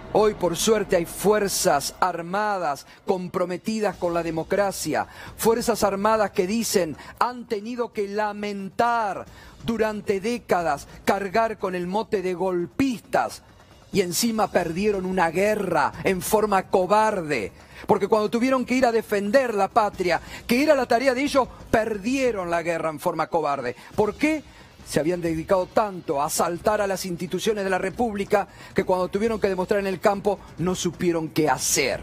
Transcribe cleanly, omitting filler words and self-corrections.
Hoy, por suerte, hay fuerzas armadas comprometidas con la democracia, fuerzas armadas que dicen han tenido que lamentar durante décadas cargar con el mote de golpistas y encima perdieron una guerra en forma cobarde. Porque cuando tuvieron que ir a defender la patria, que era la tarea de ellos, perdieron la guerra en forma cobarde. ¿Por qué? Se habían dedicado tanto a asaltar a las instituciones de la República que cuando tuvieron que demostrar en el campo no supieron qué hacer.